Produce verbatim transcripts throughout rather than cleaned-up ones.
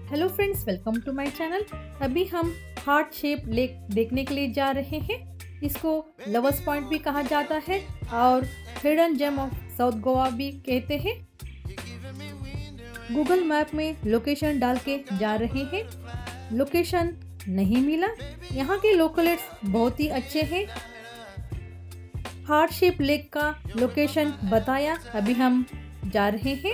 Hello friends, welcome to my channel. अभी हम heart shape lake देखने के लिए जा रहे हैं। इसको लवर्स पॉइंट भी कहा जाता है और hidden gem of south Goa भी कहते हैं। गूगल मैप में लोकेशन डाल के जा रहे हैं, लोकेशन नहीं मिला। यहाँ के लोकल्स बहुत ही अच्छे हैं। हार्ट शेप लेक का लोकेशन बताया, अभी हम जा रहे हैं।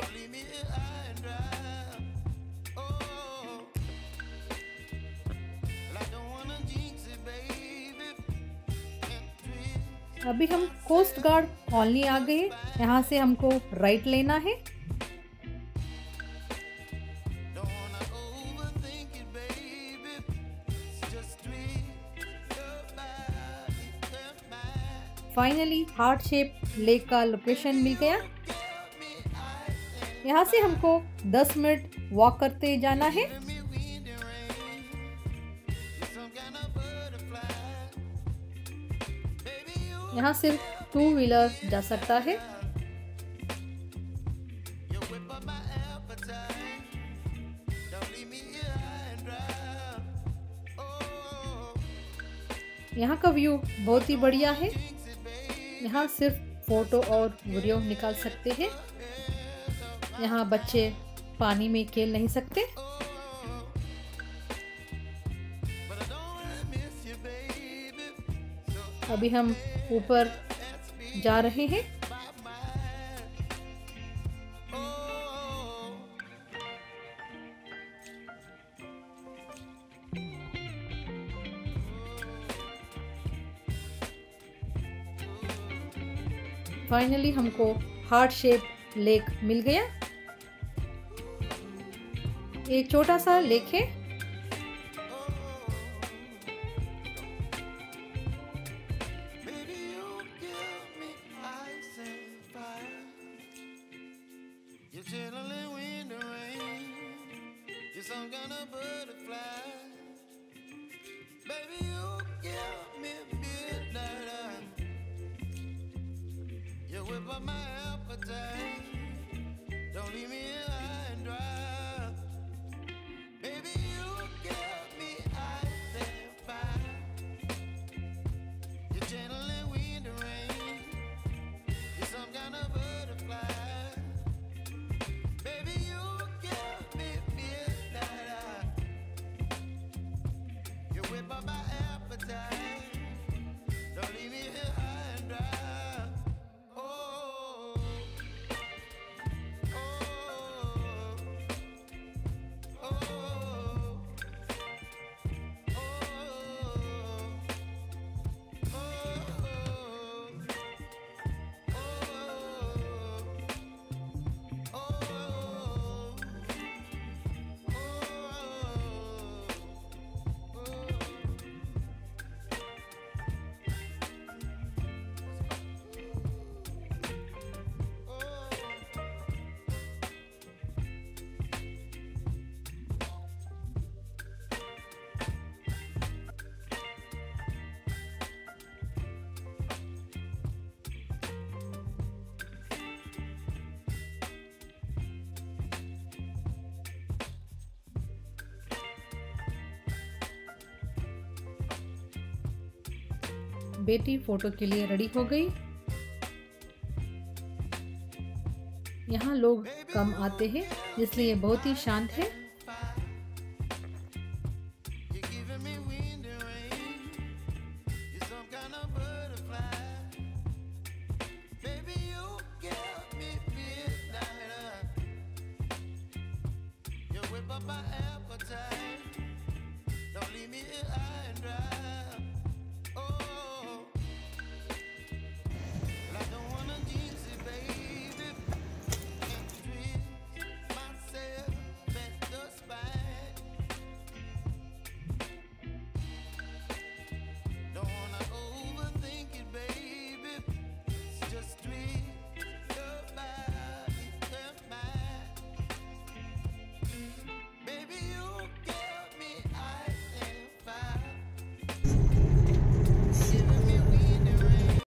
अभी हम कोस्ट गार्ड कॉलोनी आ गए। यहाँ से हमको राइट लेना है। फाइनली हार्ट शेप लेक का लोकेशन मिल गया। यहाँ से हमको दस मिनट वॉक करते जाना है। यहाँ सिर्फ टू व्हीलर जा सकता है। यहाँ का व्यू बहुत ही बढ़िया है। यहाँ सिर्फ फोटो और वीडियो निकाल सकते हैं। यहाँ बच्चे पानी में खेल नहीं सकते। अभी हम ऊपर जा रहे हैं। फाइनली हमको हार्ट शेप लेक मिल गया। ये छोटा सा लेक है। बेटी फोटो के लिए रेडी हो गई। यहाँ लोग कम आते हैं, इसलिए बहुत ही शांत है। My appetite, don't leave me high and dry.